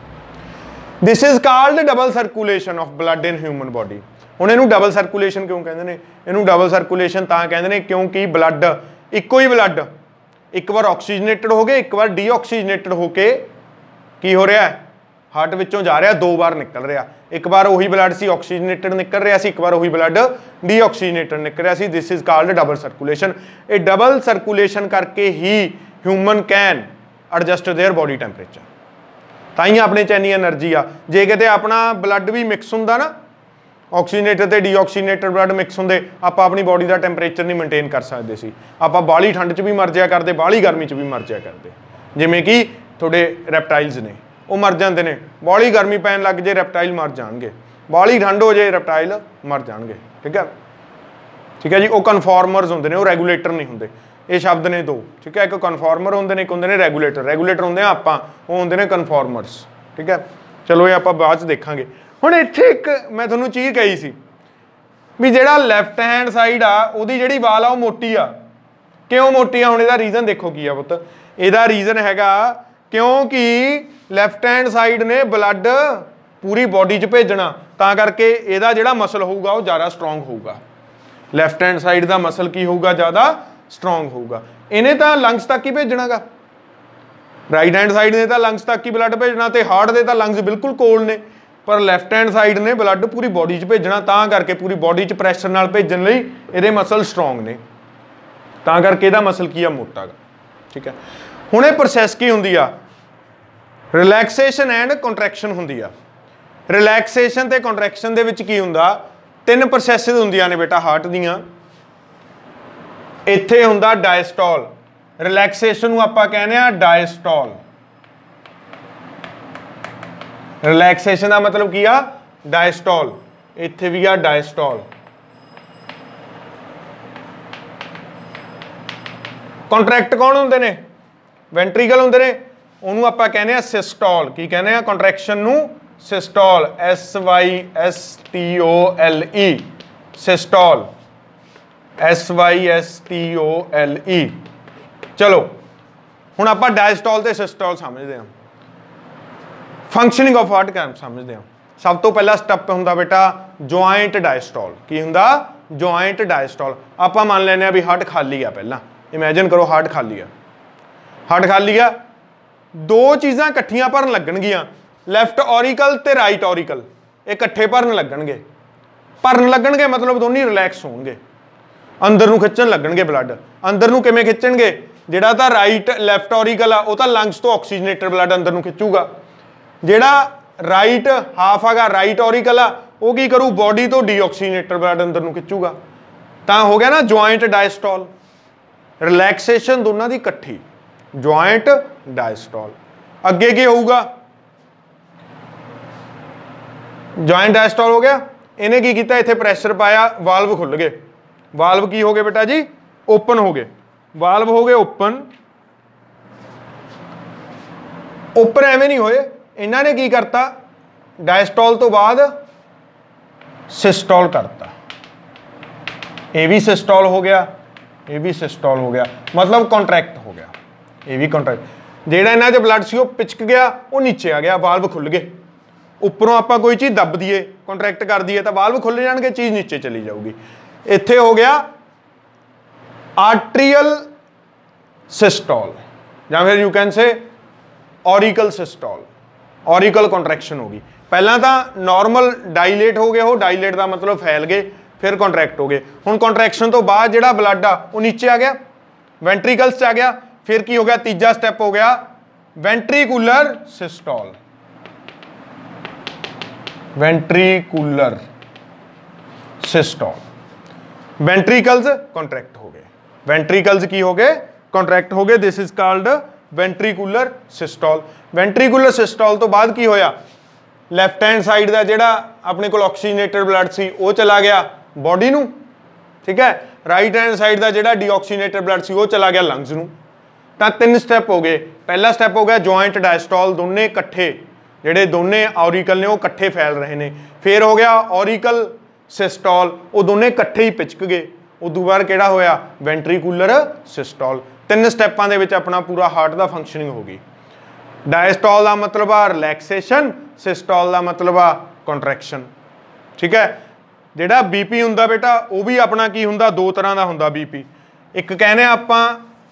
This is called double circulation of blood in human body. हुण इहनूं डबल सर्कुलेशन क्यों कहंदे ने? इहनूं डबल सर्कुलेशन तां कहंदे ने क्योंकि ब्लड इक्को ही ब्लड एक बार ऑक्सीजनेटेड हो गए, एक बार डीऑक्सीजनेटेड होके की हो रहा है, हार्ट विचों जा रहा, दो बार निकल रहा। एक बार वही ब्लड सी ऑक्सीजनेटेड निकल रहा सी, एक बार वही ब्लड डीऑक्सीजनेटेड निकल रहा सी। This is called double circulation. ये डबल सर्कुलेशन करके ही human can adjust their body temperature, ताई अपने च इन्नी एनर्जी आ। जे किते अपना ब्लड भी मिक्स हुंदा ना, ऑक्सीजनेटेड ते डीऑक्सीजनेटेड ब्लड मिक्स होंदे, आप अपनी बॉडी का टैंपरेचर नहीं मेनटेन कर सकते सी। आप बाहली ठंड च भी मर जाया करते, बाहली गर्मी च भी मर जाया करते। जिमें कि थोड़े रैप्टाइल्स ने वो मर जाते हैं, बाहली गर्मी पैन लग जाए रैप्टाइल मर जाएंगे, बाहली ठंड हो जाए रैप्टाइल मर जाएंगे। ठीक है जी। वो कन्फॉर्मर्स होंगे, वो रेगूलेटर नहीं होंगे। ये शब्द ने दो। ठीक है, एक कन्फॉर्मर होंगे ने, एक होंगे ने रेगूलेटर। रेगूलेटर होंगे आप, वो होंगे ने कन्फॉर्मर्स। ठीक है, चलो ये आप बाद च देखांगे। हुण इत्थे एक मैं तुहानूं चीज़ कही सी भी जिहड़ा लैफ्ट हैंड साइड आ उहदी जिहड़ी वाल आ वो मोटी आ। क्यों मोटी आ? हुण इहदा रीजन देखो की आ पुੱਤ। इहदा रीजन हैगा क्योंकि लैफ्ट हैंड साइड ने ब्लड पूरी बॉडी च भेजना, तां करके इहदा जिहड़ा मसल होऊगा वो ज़्यादा स्ट्रोंग होऊगा। लैफ्ट हैंड साइड का मसल की होऊगा? ज़्यादा स्ट्रोंग होऊगा। इन्हें तो लंग्स तक ही भेजना गा। राइट हैंड साइड ने तो लंग्स तक ही ब्लड भेजना, तो हार्ट के तो लंग्स बिल्कुल कोल ने, पर लैफ्ट हैंड साइड ने ब्लड पूरी बॉडी च भेजना, तां करके पूरी बॉडी च प्रैशर नाल भेजण लई इहदे मसल स्ट्रोंग ने, तां करके इहदा मसल की आ मोटा गा। ठीक है, हुण ये प्रोसैस की हुंदी आ? रिलैक्सेशन एंड कॉन्ट्रैक्शन हुंदी आ। रिलैक्सेशन ते कॉन्ट्रैक्शन दे विच की हुंदा? तीन प्रोसैसिस हुंदियां ने बेटा हार्ट दीयां। इत्थे हुंदा डायस्टॉल, रिलैक्सेशन नूं आपां कहने आ डायस्टॉल। रिलैक्सेशन का मतलब की आ? डायस्टॉल। इत्थे भी आ डायस्टॉल। कॉन्ट्रैक्ट कौन होंदे ने? वेंट्रीकल होंदे ने, उन्होंने आपां कहने आ सिस्टॉल। की कहने आ कॉन्ट्रैक्शन नूं? सिस्टॉल। SYSTOLE सिस्टॉल। SYSTOLE। चलो हुण आपां डायस्टॉल ते सिस्टॉल समझदे हां। फंक्शनिंग ऑफ हार्ट कैम समझते हैं। सब तो पहला स्टैप होंदा बेटा ज्वाइंट डायस्टॉल। की होंदा? Joint diastole. आप मान लेने भी हार्ट खाली है, पहला इमेजिन करो हार्ट खाली है। हार्ट खाली है, दो चीज़ां इकट्ठियां भरन लगणगियां, लैफ्ट ऑरिकल ते राइट ऑरिकल इकट्ठे भरन लगणगे। मतलब दोनों रिलैक्स होणगे, अंदर नूं खिच्चण लगणगे ब्लड। अंदर नूं किवें खिच्चणगे? जिहड़ा तां राइट लैफ्ट ऑरिकल आ वो तां लंग्स तो ऑक्सीजनेटेड ब्लड अंदर नूं खिच्चूगा। जिहड़ा राइट हाफ आगा राइट ऑरिकल आ वो की करू? बॉडी तो डीऑक्सीजनेटेड ब्लड अंदर नूं खिच्चूगा। तां हो गया ना ज्वाइंट डायस्टॉल। रिलैक्सेशन दोनों की इकट्ठी, ज्वाइंट डायस्टॉल। अगे की होऊगा? ज्वाइंट डायस्टॉल हो गया। इन्हें की किया? इत्थे प्रैशर पाया, वाल्व खुल गए। वाल्व की हो गए बेटा जी? ओपन हो गए। वाल्व हो गए ओपन। ओपन एवें नहीं होए, इन्होंने की करता? डायस्टॉल तो बाद सिस्टॉल करता। ये भी सिस्टॉल हो गया, ये भी सिस्टॉल हो गया, मतलब कॉन्ट्रैक्ट हो गया। ये भी कॉन्ट्रैक्ट। जेड़ा इन्हां च ब्लड सी पिचक गया, वो नीचे आ गया, वाल्व खुल गए। उपरों आप कोई चीज़ दब दिए, कॉन्ट्रैक्ट कर दिए तो वाल्व खुल जाएंगे, चीज़ नीचे चली जाऊगी। इत्थे हो गया आर्ट्रीयल सिस्टॉल, या फिर you can say auricle systole. Auricle contraction होगी। पहला तो नॉर्मल डायलेट हो गए, हो डायलेट का मतलब फैल गए, फिर कॉन्ट्रैक्ट हो गए। हुण कॉन्ट्रैक्शन तो बाद जिहड़ा ब्लड आ वो नीचे आ गया, वेंट्रीकल्स च आ गया। फिर की हो गया? तीजा स्टैप हो गया ventricular systole. Ventricular systole. Ventricles contract हो गए, वेंट्रिकल्स की हो गए? कॉन्ट्रैक्ट हो गए। This is called ventricular systole. Ventricular systole तो बाद की होया? ਲੈਫਟ हैंड साइड का ਜਿਹੜਾ ਆਪਣੇ ਕੋਲ ਆਕਸੀਜਨੇਟਡ ਬਲੱਡ ਸੀ ਉਹ ਚਲਾ ਗਿਆ ਬੋਡੀ ਨੂੰ, ਠੀਕ ਹੈ। ਰਾਈਟ हैंड साइड का ਜਿਹੜਾ ਡੀਆਕਸੀਜਨੇਟਡ ਬਲੱਡ ਸੀ ਉਹ ਚਲਾ ਗਿਆ ਲੰਗਸ ਨੂੰ। ਤਾਂ 3 ਸਟੈਪ ਹੋ ਗਏ। ਪਹਿਲਾ ਸਟੈਪ ਹੋ ਗਿਆ ਜੁਆਇੰਟ ਡਾਇਸਟੋਲ, ਦੋਨੇ ਇਕੱਠੇ ਜਿਹੜੇ ਦੋਨੇ ਔਰੀਕਲ ਨੇ ਉਹ ਇਕੱਠੇ ਫੈਲ ਰਹੇ ਨੇ। ਫਿਰ ਹੋ ਗਿਆ ਔਰੀਕਲ ਸਿਸਟੋਲ, ਉਹ ਦੋਨੇ ਇਕੱਠੇ ਹੀ ਪਿਚਕ ਗਏ। ਉਦੋਂ ਬਾਅਦ ਕਿਹੜਾ ਹੋਇਆ ਵੈਂਟਰੀਕੂਲਰ ਸਿਸਟੋਲ। 3 ਸਟੈਪਾਂ ਦੇ ਵਿੱਚ ਆਪਣਾ ਪੂਰਾ ਹਾਰਟ ਦਾ ਫੰਕਸ਼ਨਿੰਗ ਹੋ ਗਈ। डायस्टॉल का मतलब आ रिलैक्सेशन, सिस्टोल का मतलब आ कॉन्ट्रैक्शन, ठीक है। जिहड़ा बीपी हुंदा बेटा वो भी अपना की हुंदा, 2 तरह का हुंदा बीपी। एक कहने आपां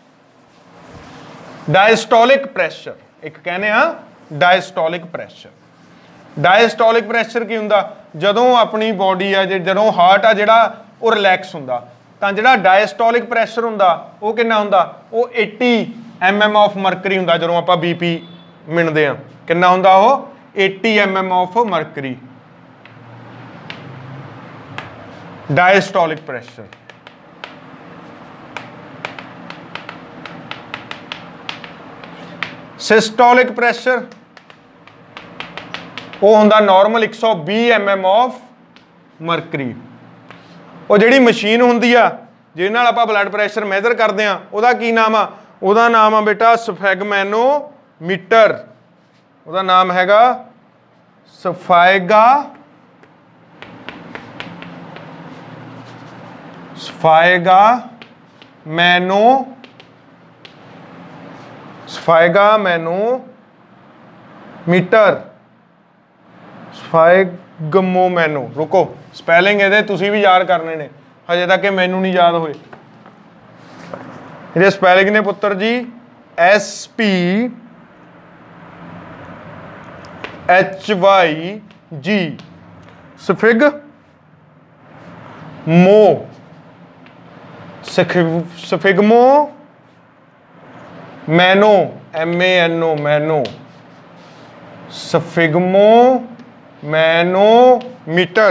डायस्टोलिक प्रैशर, एक कहने आ डायस्टोलिक प्रैशर। डायस्टोलिक प्रैशर की हुंदा जदों अपनी बॉडी आ जदों हार्ट आ जिहड़ा वो रिलैक्स हुंदा, तां जिहड़ा डायस्टोलिक प्रैशर हुंदा वो किन्ना हुंदा, वो 80 mm ऑफ मरकरी हुंदा। जदों आपां बीपी मिणदे आ किन्ना हुंदा वो 80 mm of mercury diastolic pressure. Systolic pressure वो हुंदा नॉर्मल 120 mm ऑफ मरकरी। वो जिहड़ी मशीन हुंदी आ जिहदे नाल आपां ब्लड प्रैशर मैजर करदे आ उहदा की नाम आ, उहदा नाम आ बेटा सफैगमैनोमीटर। उहदा नाम हैगा सफैगमोमैनो। रुको स्पैलिंग इहदे तुसीं भी याद करने ने, हजे तक कि मैनू नहीं याद होए। ये स्पैलिंग ने पुत्र जी SPHYG sphygmo mano MANO mano sphygmo sphygmomanometer.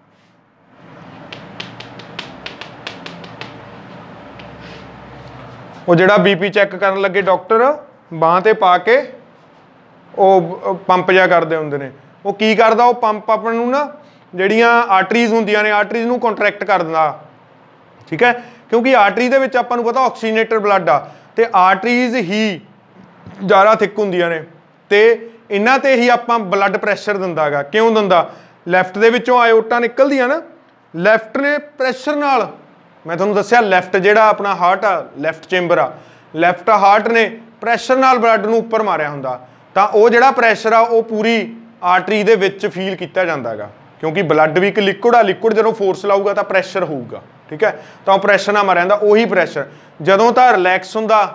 वो जिहड़ा बीपी चैक करन लगे डॉक्टर बांह ते पा के ਉਹ ਪੰਪ ਜਿਹਾ ਕਰਦੇ ਹੁੰਦੇ ਨੇ। ਉਹ ਕੀ ਕਰਦਾ, ਉਹ ਪੰਪ ਆਪਾਂ ਨੂੰ ਨਾ ਜਿਹੜੀਆਂ ਆਰਟਰੀਜ਼ ਹੁੰਦੀਆਂ ਨੇ ਆਰਟਰੀਜ਼ ਨੂੰ ਕੰਟਰੈਕਟ ਕਰ ਦਿੰਦਾ, ਠੀਕ ਹੈ। ਕਿਉਂਕਿ ਆਰਟਰੀ ਦੇ ਵਿੱਚ ਆਪਾਂ ਨੂੰ ਪਤਾ ਆਕਸੀਜਨੇਟਡ ਬਲੱਡ ਆ ਤੇ ਆਰਟਰੀਜ਼ ਹੀ ਜ਼ਿਆਦਾ ਥਿਕ ਹੁੰਦੀਆਂ ਨੇ ਤੇ ਇਹਨਾਂ ਤੇ ਹੀ ਆਪਾਂ ਬਲੱਡ ਪ੍ਰੈਸ਼ਰ ਦਿੰਦਾ ਹੈਗਾ। ਕਿਉਂ ਦਿੰਦਾ, ਲੈਫਟ ਦੇ ਵਿੱਚੋਂ ਆਇਓਟਾ ਨਿਕਲਦੀਆਂ ਨਾ, ਲੈਫਟ ਨੇ ਪ੍ਰੈਸ਼ਰ ਨਾਲ, ਮੈਂ ਤੁਹਾਨੂੰ ਦੱਸਿਆ ਲੈਫਟ ਜਿਹੜਾ ਆਪਣਾ ਹਾਰਟ ਆ ਲੈਫਟ ਚੈਂਬਰ ਆ, ਲੈਫਟ ਹਾਰਟ ਨੇ ਪ੍ਰੈਸ਼ਰ ਨਾਲ ਬਲੱਡ ਨੂੰ ਉੱਪਰ ਮਾਰਿਆ ਹੁੰਦਾ। ਤਾਂ ਉਹ ਜਿਹੜਾ ਪ੍ਰੈਸ਼ਰ ਆ ਉਹ ਪੂਰੀ ਆਰਟਰੀ ਦੇ ਵਿੱਚ ਫੀਲ ਕੀਤਾ ਜਾਂਦਾ ਹੈਗਾ, ਕਿਉਂਕਿ ਬਲੱਡ ਵੀ ਇੱਕ ਲਿਕੁਇਡ ਆ, ਲਿਕੁਇਡ ਜਦੋਂ ਫੋਰਸ ਲਾਊਗਾ ਤਾਂ ਪ੍ਰੈਸ਼ਰ ਹੋਊਗਾ, ਠੀਕ ਹੈ। ਤਾਂ ਉਹ ਪ੍ਰੈਸ਼ਰ ਨਾਲ ਮਾਰਿਆ ਜਾਂਦਾ। ਉਹੀ ਪ੍ਰੈਸ਼ਰ ਜਦੋਂ ਤਾਂ ਰਿਲੈਕਸ ਹੁੰਦਾ